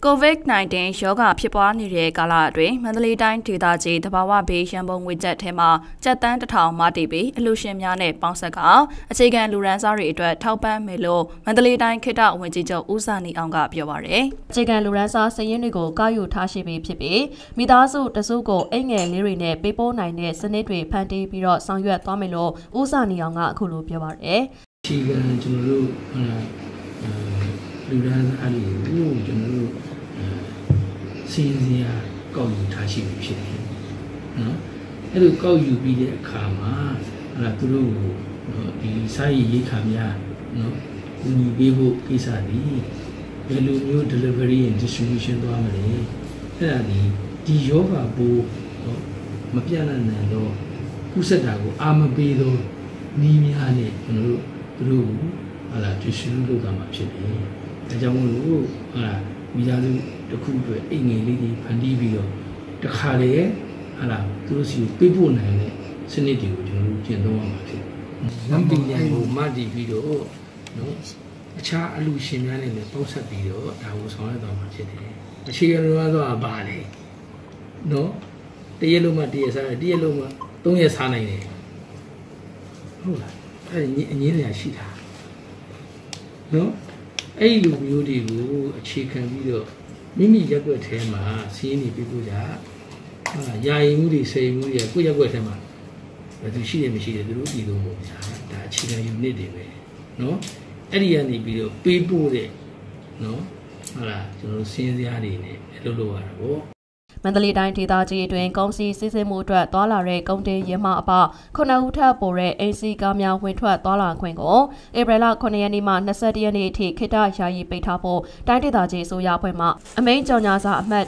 COVID-19 ရောဂါဖြစ်ပွားနေတဲ့ကာလအတွင်းမန္တလေးတိုင်းဒေသကြီးတဘာဝဘေးရန်ပုံငွေကျပ်ထဲမှာကျပ်တန်း1000မတည်ပြီးအလှူရှင်များနဲ့ပေါင်းဆက်ကအခြေခံလူရန်စားတွေအတွက်ထောက်ပံ့မယ်လို့မန္တလေးတိုင်းခေတ္တဝန်ကြီးချုပ်ဦးစာနီအောင်ကပြောပါရယ်အခြေခံလူရန်စားစည်ရင်းတွေကိုကောက်ယူထားရှိပြီးဖြစ်ပြီးမိသားစုတစုကိုအိမ်ငယ်လေးတွေနဲ့ပေးပို့နိုင်တဲ့စနစ်တွေဖန်တီးပြီးတော့ဆောင်ရွက်သွားမယ်လို့ဦးစာနီအောင်ကအခုလိုပြောပါရယ်အခြေခံကျွန်တော်တို့လူရန်စားတွေကိုကျွန်တော်တို့စီစဉ်ရကောက်ယူထားရှိပြီဖြစ်တယ်နော်အဲ့လိုကောက်ယူပြီးတဲ့အခါမှာသူတို့ဒီစာရေးရိတ်ခါများနော်ကူညီပေးဖို့ကိစ္စဒီဘယ်လိုမျိုး delivery and distribution သွားမလဲအဲ့ဒါဒီယောဂပိုးမပြတ်နိုင်တော့ကုသတာကိုအာမပေးတော့နီးများနဲ့ကျွန်တော်တို့သူတို့distribute လုပ်တာမှာဖြစ်တယ်အဲကြောင့်မို့လို့မိသားစုတစ်ခုအတွက်အိမ်ငယ်လေးတွေဖန်တီးပြီးတော့တခါလေသူတို့စီကိုပေးပို့နိုင်တဲ့စနစ်တွေကိုကျွန်တော်တို့ကျင့်သုံးရမှာဖြစ်တယ်။ဝန်ပင်ကိုမတည်ပြီးတော့နော်အခြားအလူရှင်များနဲ့လည်းပေါင်းဆက်ပြီးတော့ဒါကိုဆောင်ရွက်သွားမှာဖြစ်တယ်။အခြေခံလိုအပ်တော့ပါလေ။နော်တရက်လုံးမှတရက်စားတယ်တရက်လုံးမှ3ရက်စားနိုင်တယ်။ဟုတ်လား။အဲ့ဒီအငင်းတွေရှိတာ။နော်အဲ့ဒီလူမျိုးတွေကိုအခြေခံပြီးတော့မိမိရက်ွက်ထဲမှာစီးနေပြဖို့ကြယာယီမှုတွေစေမှုတွေကိုရက်ွက်ထဲမှာဘယ်သူရှိတယ်မရှိတယ်သူတို့ပြည်သူပေါ့ဗျာဒါအခြေခံ unit တွေပဲเนาะအဲ့ဒီကနေပြီးတော့ပေးပို့တဲ့เนาะကျွန်တော်တို့စဉ်းစားနေတယ်အလုပ်လုပ်ရတာပေါ့မန္တလေးတိုင်းဒေသကြီးအတွင်းကုန်စည်စီးဆင်းမှုအတွက်သွာလာတဲ့ကုန်တင်ယာဉ်မှအပ9ဦးထပ်ပိုတဲ့အိမ်စီကားများဝင်ထွက်သွာလာခွင့်ကိုဧပြီလ9ရက်နေ့မှ21ရက်နေ့အထိခေတ္တယာယီပိတ်ထားဖို့တိုင်းဒေသကြီးအစိုးရအဖွဲ့မှအမိန့်ကြော်ညာစာအမှတ်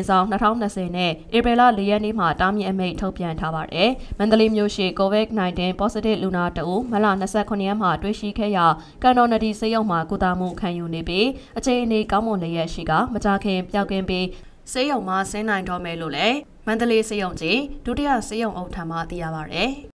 1/2020နဲ့ဧပြီလ4ရက်နေ့မှတားမြစ်အမိန့်ထုတ်ပြန်ထားပါတယ်။မန္တလေးမြို့ရှိ COVID-19 positive လူနာတဦးမလ29ရက်မှတွေ့ရှိခဲ့ရာကန်တော်နဒီဆေးရုံမှာကုသမှုခံယူနေပြီးအခြေအနေကောင်းမွန်လျက်ရှိကမကြခင်ပျောက်ကင်းပြီးဆေးရုံမှာဆင်းနိုင်တော့မယ်လို့လည်းမန္တလေးဆေးရုံကြီးဒုတိယဆေးရုံအုပ်ထံမှသိရပါဗျ။